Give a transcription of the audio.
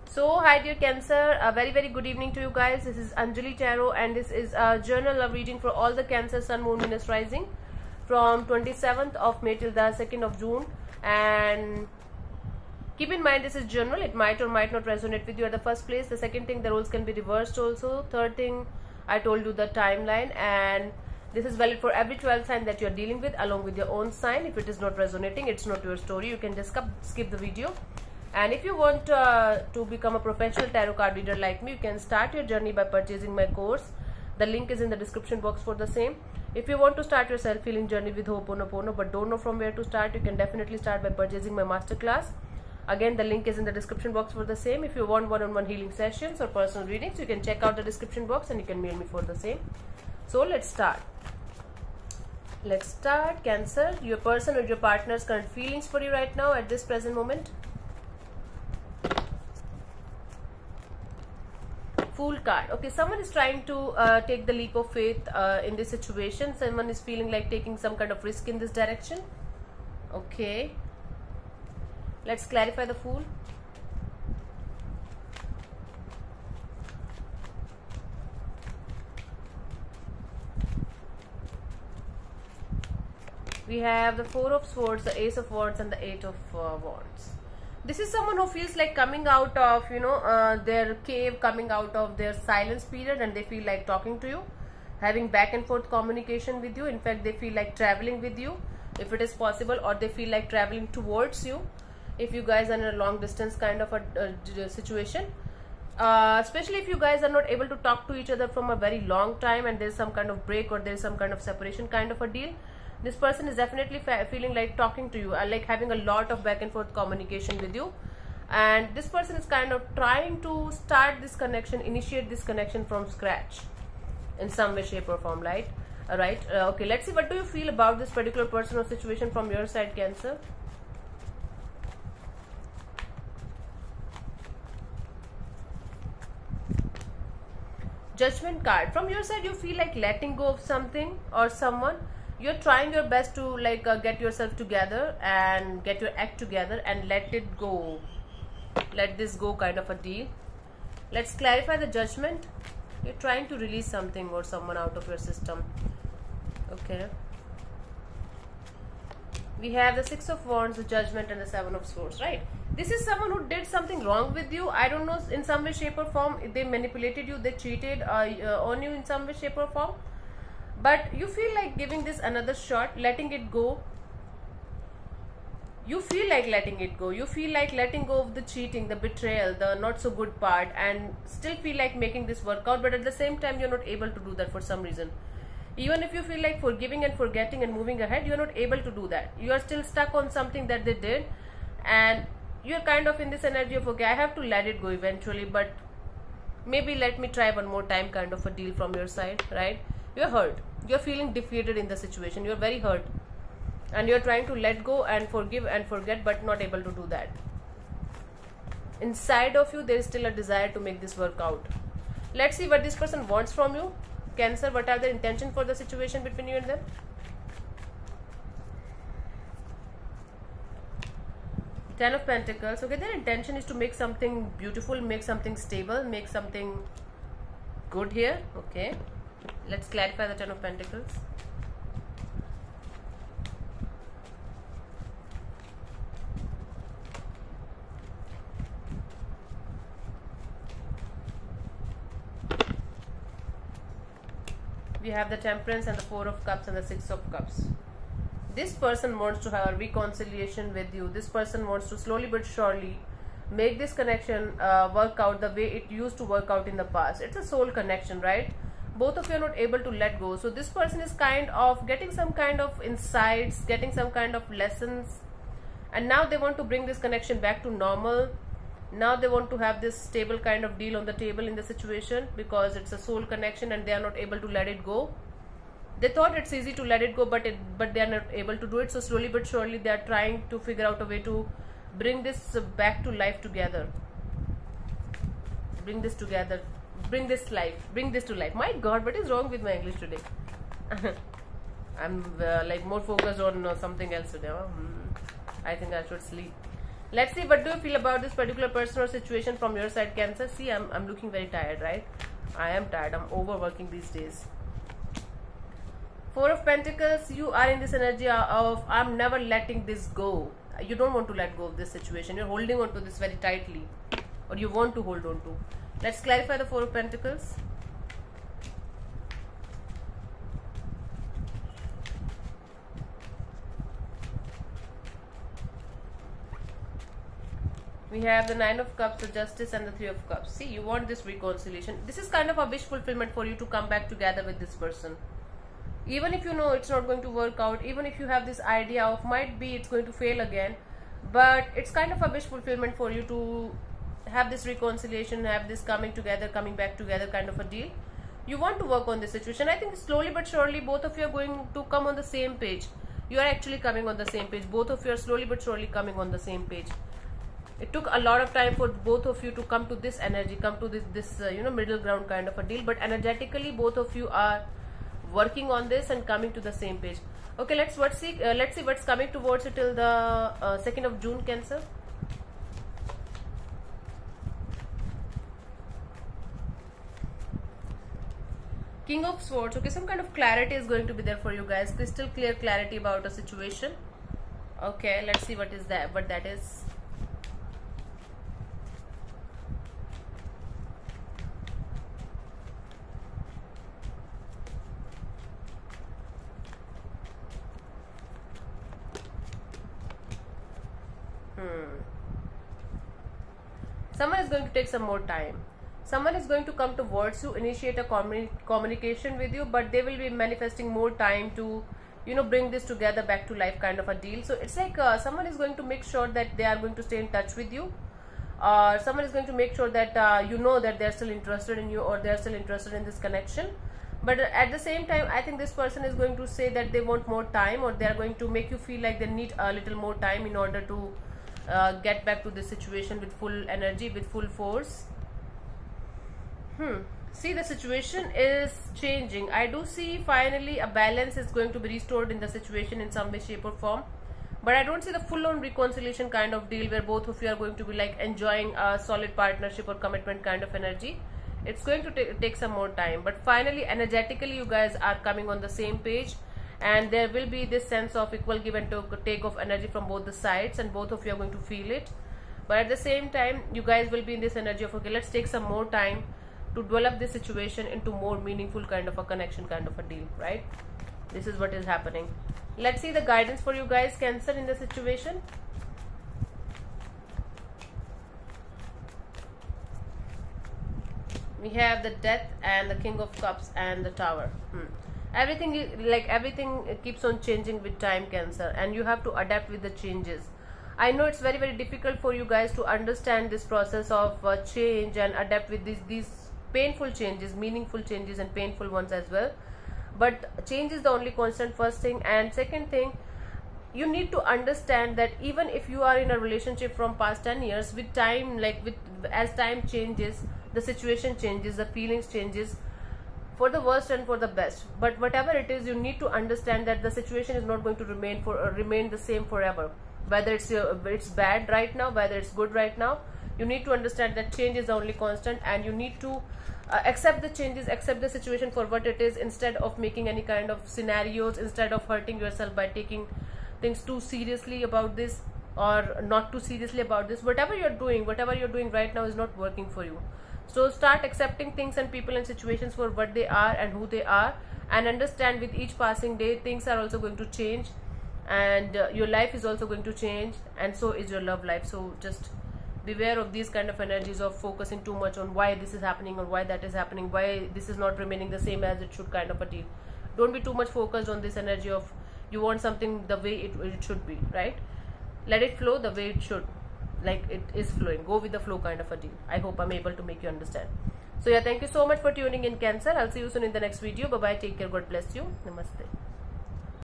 So hi dear Cancer, a very good evening to you guys. This is Anjali Tarot and this is a journal love reading for all the Cancer Sun, Moon, Venus rising from 27th of May till the 2nd of June. And keep in mind, this is general. It might or might not resonate with you at the first place. The second thing, the roles can be reversed also. Third thing, I told you the timeline, and this is valid for every 12 sign that you are dealing with along with your own sign. If it is not resonating, it's not your story. You can just skip the video. And if you want to become a professional tarot card reader like me, you can start your journey by purchasing my course. The link is in the description box for the same. If you want to start your self-healing journey with Ho'oponopono but don't know from where to start, you can definitely start by purchasing my masterclass. Again, the link is in the description box for the same. If you want one-on-one healing sessions or personal readings, you can check out the description box and you can mail me for the same. So let's start. Let's start. Cancer, your person or your partner's current feelings for you right now at this present moment. Fool card. Okay, someone is trying to take the leap of faith in this situation. Someone is feeling like taking some kind of risk in this direction. Okay, let's clarify the Fool. We have the Four of Swords, the Ace of Wands and the Eight of Wands. This is someone who feels like coming out of, their cave, coming out of their silence period, and they feel like talking to you, having back and forth communication with you. In fact, they feel like traveling with you if it is possible, or they feel like traveling towards you if you guys are in a long distance kind of a situation. Especially if you guys are not able to talk to each other from a very long time and there's some kind of break or there's some kind of separation kind of a deal. This person is definitely feeling like talking to you, like having a lot of back and forth communication with you. And this person is kind of trying to start this connection, initiate this connection from scratch in some way, shape or form, right? Alright, okay, let's see, what do you feel about this particular person or situation from your side, Cancer? Judgment card. From your side, you feel like letting go of something or someone. You're trying your best to get yourself together and get your act together and let it go. Let this go kind of a deal. Let's clarify the Judgment. You're trying to release something or someone out of your system. Okay. We have the Six of Wands, the Judgment and the Seven of Swords, right? This is someone who did something wrong with you. I don't know, in some way, shape or form. They manipulated you, they cheated on you in some way, shape or form. But you feel like giving this another shot, letting it go. You feel like letting it go. You feel like letting go of the cheating, the betrayal, the not so good part, and still feel like making this work out. But at the same time, you're not able to do that for some reason. Even if you feel like forgiving and forgetting and moving ahead, you're not able to do that. You are still stuck on something that they did. And you're kind of in this energy of, okay, I have to let it go eventually, but maybe let me try one more time kind of a deal from your side, right? You're hurt. You're feeling defeated in the situation. You're very hurt. And you're trying to let go and forgive and forget, but not able to do that. Inside of you, there is still a desire to make this work out. Let's see what this person wants from you. Cancer, what are the intentions for the situation between you and them? Ten of Pentacles. Okay, their intention is to make something beautiful, make something stable, make something good here. Okay. Let's clarify the Ten of Pentacles. We have the Temperance and the Four of Cups and the Six of Cups. This person wants to have a reconciliation with you. This person wants to slowly but surely make this connection work out the way it used to work out in the past. It's a soul connection, right? Both of you are not able to let go. So this person is kind of getting some kind of insights, getting some kind of lessons, and now they want to bring this connection back to normal. Now they want to have this stable kind of deal on the table in the situation, because it's a soul connection and they are not able to let it go. They thought it's easy to let it go, but they are not able to do it. So slowly but surely they are trying to figure out a way to bring this back to life together. Bring this together. Bring this to life. My God, what is wrong with my English today? I'm like more focused on something else today. I think I should sleep. Let's see, what do you feel about this particular person or situation from your side, Cancer? See, I'm looking very tired, right? I am tired. I'm overworking these days. Four of Pentacles, you are in this energy of I'm never letting this go. You don't want to let go of this situation. You're holding on to this very tightly, or you want to hold on to. Let's clarify the Four of Pentacles. We have the Nine of Cups, the Justice, and the Three of Cups. See, you want this reconciliation. This is kind of a wish fulfillment for you to come back together with this person. Even if you know it's not going to work out, even if you have this idea of might be it's going to fail again, but it's kind of a wish fulfillment for you to have this reconciliation, have this coming together, coming back together kind of a deal. You want to work on this situation. I think slowly but surely both of you are going to come on the same page. You are actually coming on the same page. Both of you are slowly but surely coming on the same page. It took a lot of time for both of you to come to this energy, come to this middle ground kind of a deal. But energetically, both of you are working on this and coming to the same page. Okay, let's see what's coming towards you till the 2nd of June, Cancer. King of Swords. Okay, some kind of clarity is going to be there for you guys. Crystal clear clarity about a situation. Okay, let's see what that is. Someone is going to take some more time. Someone is going to come towards you, initiate a communication with you, but they will be manifesting more time to, bring this together back to life kind of a deal. So it's like someone is going to make sure that they are going to stay in touch with you. Someone is going to make sure that you know that they're still interested in you, or they're still interested in this connection. But at the same time, I think this person is going to say that they want more time, or they're going to make you feel like they need a little more time in order to get back to this situation with full energy, with full force. See, the situation is changing. I do see finally a balance is going to be restored in the situation in some way, shape or form. But I don't see the full-on reconciliation kind of deal where both of you are going to be like enjoying a solid partnership or commitment kind of energy. It's going to take some more time. But finally, energetically, you guys are coming on the same page. And there will be this sense of equal give and take of energy from both the sides, and both of you are going to feel it. But at the same time, you guys will be in this energy of, okay, let's take some more time to develop this situation into more meaningful kind of a connection, kind of a deal, right? This is what is happening. Let's see the guidance for you guys, Cancer, in the situation. We have the Death and the King of Cups and the Tower. Everything keeps on changing with time, Cancer, and you have to adapt with the changes. I know it's very, very difficult for you guys to understand this process of change and adapt with these painful changes, meaningful changes and painful ones as well. But change is the only constant, first thing. And second thing, you need to understand that even if you are in a relationship from past 10 years, with time, as time changes, the situation changes, the feelings changes, for the worst and for the best. But whatever it is, you need to understand that the situation is not going to remain the same forever. Whether it's bad right now, whether it's good right now, you need to understand that change is the only constant, and you need to accept the changes, accept the situation for what it is, instead of making any kind of scenarios, instead of hurting yourself by taking things too seriously about this or not too seriously about this. Whatever you're doing right now is not working for you. So start accepting things and people and situations for what they are and who they are, and understand with each passing day things are also going to change, and your life is also going to change, and so is your love life. So just beware of these kind of energies of focusing too much on why this is happening or why that is happening, why this is not remaining the same as it should kind of a deal. Don't be too much focused on this energy of you want something the way it should be, right? Let it flow the way it should, like it is flowing. Go with the flow kind of a deal. I hope I'm able to make you understand. So yeah, thank you so much for tuning in, Cancer. I'll see you soon in the next video. Bye bye, take care, God bless you, namaste.